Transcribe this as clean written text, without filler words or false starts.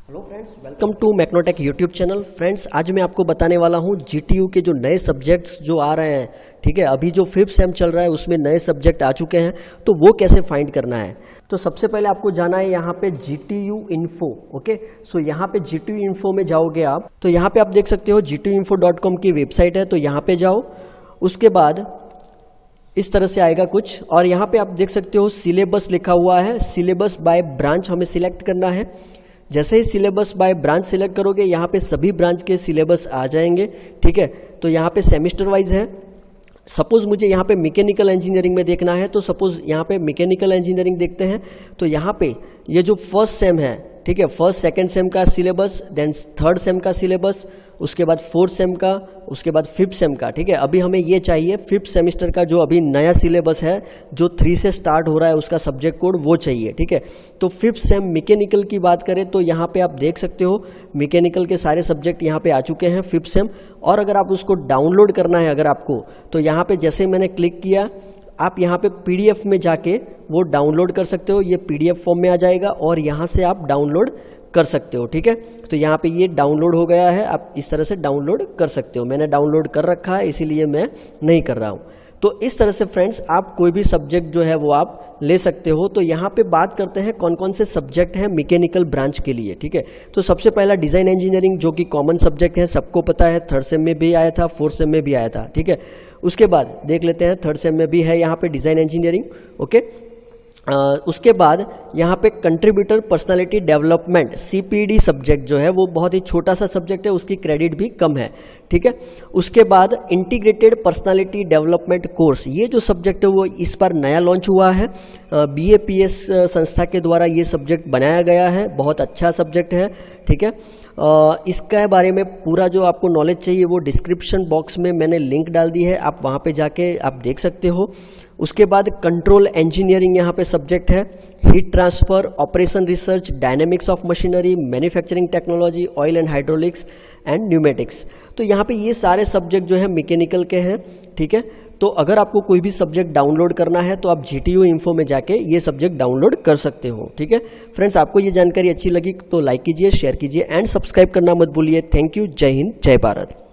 Hello friends, welcome to Macnotech YouTube channel. Friends, आज मैं आपको बताने वाला हूँ जीटीयू के जो नए सब्जेक्ट्स जो आ रहे हैं, ठीक है। अभी जो 5th सेम चल रहा है उसमें नए सब्जेक्ट आ चुके हैं, तो वो कैसे फाइंड करना है। तो सबसे पहले आपको जाना है यहाँ पे GTU इन्फो। ओके, सो यहाँ पे GTU इन्फो में जाओगे आप, तो यहाँ पे आप देख सकते हो GTUinfo.com की वेबसाइट है, तो यहाँ पे जाओ। उसके बाद इस तरह से आएगा कुछ, और यहाँ पे आप देख सकते हो सिलेबस लिखा हुआ है। सिलेबस बाय ब्रांच हमें सिलेक्ट करना है। जैसे ही सिलेबस बाय ब्रांच सिलेक्ट करोगे, यहाँ पे सभी ब्रांच के सिलेबस आ जाएंगे, ठीक है। तो यहाँ पे सेमेस्टर वाइज है। सपोज मुझे यहाँ पे मैकेनिकल इंजीनियरिंग में देखना है, तो सपोज यहाँ पे मैकेनिकल इंजीनियरिंग देखते हैं। तो यहाँ पे ये जो फर्स्ट सेम है, ठीक है, फर्स्ट सेकंड सेम का सिलेबस, देन थर्ड सेम का सिलेबस, उसके बाद फोर्थ सेम का, उसके बाद 5th सेम का, ठीक है। अभी हमें ये चाहिए 5th सेमेस्टर का जो अभी नया सिलेबस है, जो 3 से स्टार्ट हो रहा है, उसका सब्जेक्ट कोड वो चाहिए, ठीक है। तो 5th सेम मैकेनिकल की बात करें तो यहाँ पे आप देख सकते हो मैकेनिकल के सारे सब्जेक्ट यहाँ पे आ चुके हैं 5th सेम। और अगर आप उसको डाउनलोड करना है अगर आपको, तो यहाँ पे जैसे मैंने क्लिक किया, आप यहाँ पे PDF में जाके वो डाउनलोड कर सकते हो। ये PDF फॉर्म में आ जाएगा और यहाँ से आप डाउनलोड कर सकते हो, ठीक है। तो यहाँ पे ये डाउनलोड हो गया है, आप इस तरह से डाउनलोड कर सकते हो। मैंने डाउनलोड कर रखा है, इसीलिए मैं नहीं कर रहा हूँ। तो इस तरह से फ्रेंड्स, आप कोई भी सब्जेक्ट जो है वो आप ले सकते हो। तो यहाँ पे बात करते हैं कौन कौन से सब्जेक्ट हैं मैकेनिकल ब्रांच के लिए, ठीक है। तो सबसे पहला डिज़ाइन इंजीनियरिंग, जो कि कॉमन सब्जेक्ट है, सबको पता है। 3rd सेम में भी आया था, 4th सेम में भी आया था, ठीक है। उसके बाद देख लेते हैं 3rd सेम में भी है यहाँ पे डिज़ाइन इंजीनियरिंग। ओके, उसके बाद यहाँ पे contributor personality development CPD subject जो है वो बहुत ही छोटा सा सब्जेक्ट है, उसकी क्रेडिट भी कम है, ठीक है। उसके बाद इंटीग्रेटेड पर्सनालिटी डेवलपमेंट कोर्स, ये जो सब्जेक्ट है वो इस बार नया लॉन्च हुआ है। BAPS संस्था के द्वारा ये सब्जेक्ट बनाया गया है, बहुत अच्छा सब्जेक्ट है, ठीक है। इसके बारे में पूरा जो आपको नॉलेज चाहिए वो डिस्क्रिप्शन बॉक्स में मैंने लिंक डाल दी है, आप वहाँ पे जाके आप देख सकते हो। उसके बाद कंट्रोल इंजीनियरिंग यहाँ पे सब्जेक्ट है। Heat transfer, operation research, dynamics of machinery, manufacturing technology, oil and hydraulics and pneumatics. तो यहाँ पे ये सारे सब्जेक्ट जो है मैकेनिकल के हैं, ठीक है। तो अगर आपको कोई भी सब्जेक्ट डाउनलोड करना है तो आप GTU इन्फो में जाके ये सब्जेक्ट डाउनलोड कर सकते हो, ठीक है। फ्रेंड्स, आपको ये जानकारी अच्छी लगी तो लाइक कीजिए, शेयर कीजिए एंड सब्सक्राइब करना मत भूलिए। Thank you. जय हिंद, जय भारत।